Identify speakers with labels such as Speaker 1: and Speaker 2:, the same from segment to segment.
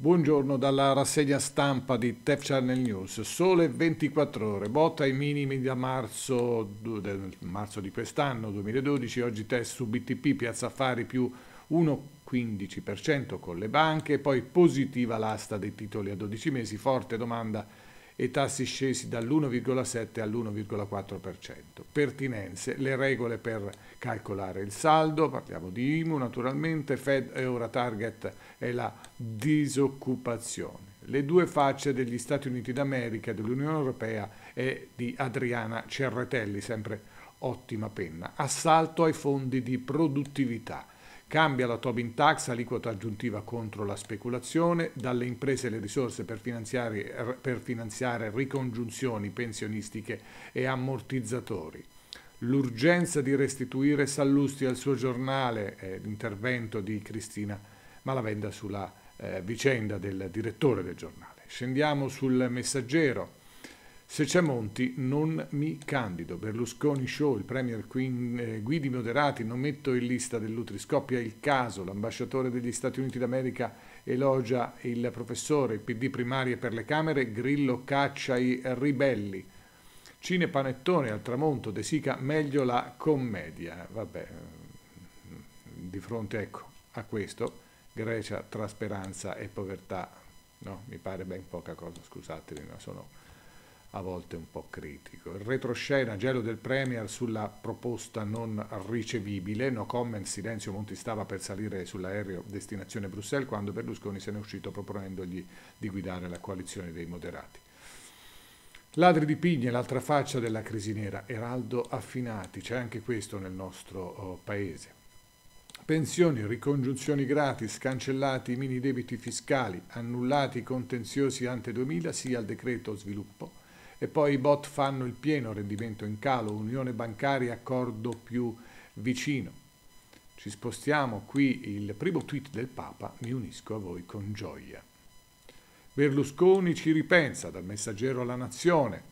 Speaker 1: Buongiorno dalla rassegna stampa di TEF Channel News. Sole 24 ore, botta ai minimi da del marzo di quest'anno, 2012. Oggi test su BTP, Piazza Affari più 1,15% con le banche, poi positiva l'asta dei titoli a 12 mesi, forte domanda e tassi scesi dall'1,7 all'1,4%. Pertinenze, le regole per calcolare il saldo, parliamo di IMU naturalmente, Fed e ora target è la disoccupazione. Le due facce degli Stati Uniti d'America, dell'Unione Europea e di Adriana Cerretelli, sempre ottima penna. Assalto ai fondi di produttività. Cambia la Tobin Tax, aliquota aggiuntiva contro la speculazione, dalle imprese le risorse per finanziare ricongiunzioni pensionistiche e ammortizzatori. L'urgenza di restituire Sallusti al suo giornale, l'intervento di Cristina Malavenda sulla vicenda del direttore del giornale. Scendiamo sul Messaggero. Se c'è Monti non mi candido. Berlusconi show, il premier guidi moderati, non metto in lista dell'Utri. Scoppia il caso, l'ambasciatore degli Stati Uniti d'America elogia il professore, il PD primarie per le Camere, Grillo caccia i ribelli. Cine panettone al tramonto, De Sica meglio la commedia. Vabbè, di fronte ecco a questo, Grecia tra speranza e povertà, no, mi pare ben poca cosa, scusatemi, ma sono a volte un po' critico. Il retroscena, gelo del Premier sulla proposta non ricevibile, no comment, silenzio, Monti stava per salire sull'aereo destinazione Bruxelles quando Berlusconi se n'è uscito proponendogli di guidare la coalizione dei moderati. Ladri di pigne, l'altra faccia della crisi nera, Eraldo Affinati, c'è anche questo nel nostro paese. Pensioni, ricongiunzioni gratis, cancellati i mini debiti fiscali, annullati i contenziosi ante 2000, sì al decreto sviluppo. E poi i bot fanno il pieno, rendimento in calo, unione bancaria, accordo più vicino. Ci spostiamo qui, il primo tweet del Papa, mi unisco a voi con gioia. Berlusconi ci ripensa, dal Messaggero alla Nazione.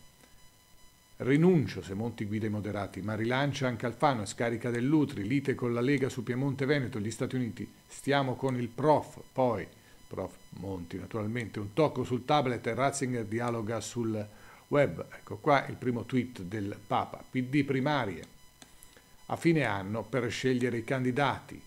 Speaker 1: Rinuncio se Monti guida i moderati, ma rilancia anche Alfano, scarica dell'Utri, lite con la Lega su Piemonte Veneto, gli Stati Uniti. Stiamo con il prof, poi, prof Monti naturalmente, un tocco sul tablet e Ratzinger dialoga sul web. Ecco qua il primo tweet del Papa. PD primarie a fine anno per scegliere i candidati.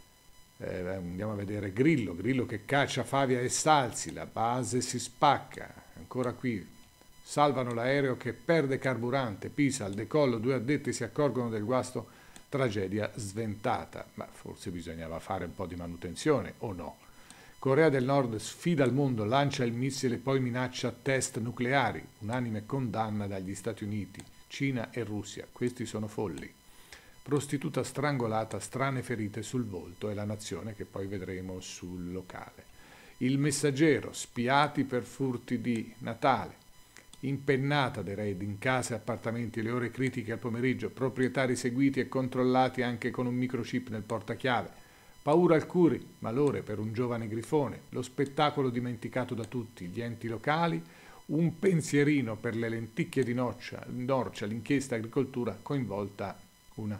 Speaker 1: Andiamo a vedere Grillo che caccia Favia e Salsi, la base si spacca. Ancora qui salvano l'aereo che perde carburante, Pisa al decollo, due addetti si accorgono del guasto, tragedia sventata. Ma forse bisognava fare un po' di manutenzione o no? Corea del Nord sfida il mondo, lancia il missile e poi minaccia test nucleari. Unanime condanna dagli Stati Uniti, Cina e Russia. Questi sono folli. Prostituta strangolata, strane ferite sul volto e la Nazione che poi vedremo sul locale. Il Messaggero, spiati per furti di Natale. Impennata dei raid in case e appartamenti, le ore critiche al pomeriggio, proprietari seguiti e controllati anche con un microchip nel portachiave. Paura al Curi, malore per un giovane grifone, lo spettacolo dimenticato da tutti, gli enti locali, un pensierino per le lenticchie di Norcia, l'inchiesta agricoltura coinvolta una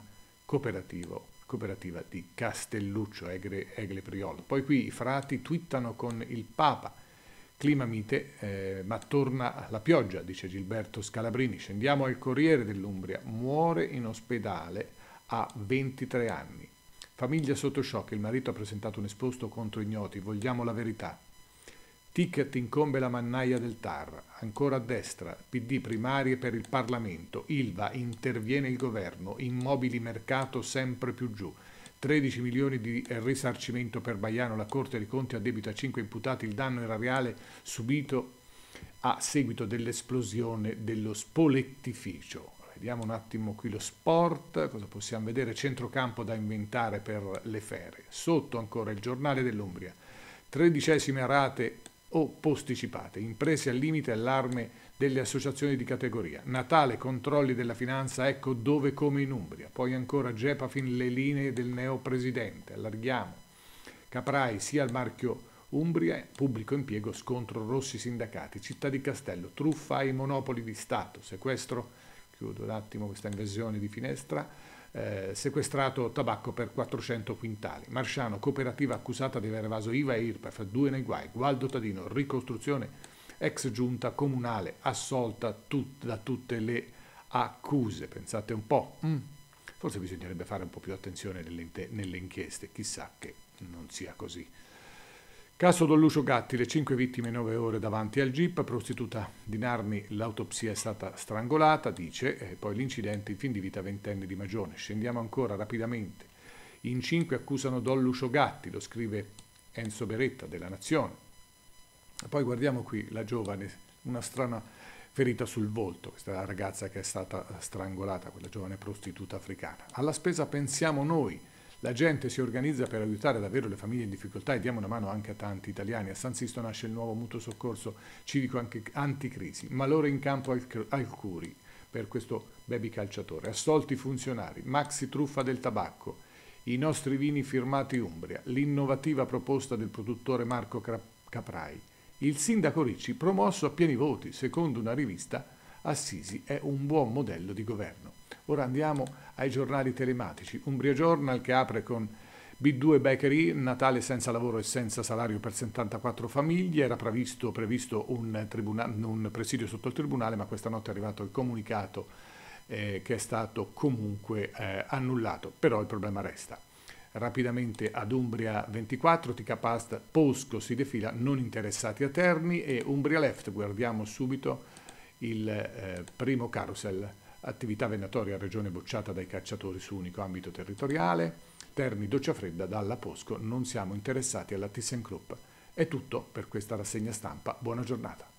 Speaker 1: cooperativa di Castelluccio, Egle Priolo. Poi qui i frati twittano con il Papa, clima mite, ma torna la pioggia, dice Gilberto Scalabrini. Scendiamo al Corriere dell'Umbria, muore in ospedale a 23 anni. Famiglia sotto shock, il marito ha presentato un esposto contro ignoti, vogliamo la verità. Ticket incombe la mannaia del TAR, ancora a destra, PD primarie per il Parlamento, Ilva interviene il governo, immobili mercato sempre più giù. 13 milioni di risarcimento per Baiano, la Corte dei Conti addebita a 5 imputati il danno erariale subito a seguito dell'esplosione dello spolettificio. Vediamo un attimo qui lo sport, cosa possiamo vedere, centrocampo da inventare per le ferie. Sotto ancora il giornale dell'Umbria, 13ª rate o posticipate, imprese al limite e allarme delle associazioni di categoria. Natale, controlli della finanza, ecco dove come in Umbria. Poi ancora Gepafin, le linee del neopresidente, allarghiamo. Caprai, sia al marchio Umbria, pubblico impiego, scontro Rossi sindacati. Città di Castello, truffa ai monopoli di Stato, sequestro, chiudo un attimo questa invasione di finestra, sequestrato tabacco per 400 quintali. Marciano, cooperativa accusata di aver evaso IVA e IRPEF, 2 nei guai. Gualdo Tadino, ricostruzione, ex giunta comunale, assolta da tutte le accuse. Pensate un po'. Forse bisognerebbe fare un po' più attenzione nelle inchieste, chissà che non sia così. Caso Don Lucio Gatti, le 5 vittime 9 ore davanti al GIP, prostituta di Narni, l'autopsia è stata strangolata, dice, e poi l'incidente, in fin di vita 20enne di Magione. Scendiamo ancora rapidamente. In 5 accusano Don Lucio Gatti, lo scrive Enzo Beretta della Nazione. E poi guardiamo qui la giovane, una strana ferita sul volto, questa è la ragazza che è stata strangolata, quella giovane prostituta africana. Alla spesa pensiamo noi. La gente si organizza per aiutare davvero le famiglie in difficoltà e diamo una mano anche a tanti italiani. A San Sisto nasce il nuovo mutuo soccorso civico anche anticrisi, malore in campo al Curi per questo baby calciatore. Assolti funzionari, maxi truffa del tabacco, i nostri vini firmati Umbria, l'innovativa proposta del produttore Marco Caprai. Il sindaco Ricci promosso a pieni voti, secondo una rivista, Assisi è un buon modello di governo. Ora andiamo ai giornali telematici. Umbria Journal che apre con B2 Bakery, Natale senza lavoro e senza salario per 74 famiglie. Era previsto un presidio sotto il tribunale, ma questa notte è arrivato il comunicato che è stato comunque annullato. Però il problema resta. Rapidamente ad Umbria 24, TK Past, Posco si defila, non interessati a Terni, e Umbria Left, guardiamo subito il primo carousel. Attività venatoria regione bocciata dai cacciatori su unico ambito territoriale. Terni doccia fredda dalla Posco, non siamo interessati alla ThyssenKrupp. È tutto per questa rassegna stampa, buona giornata.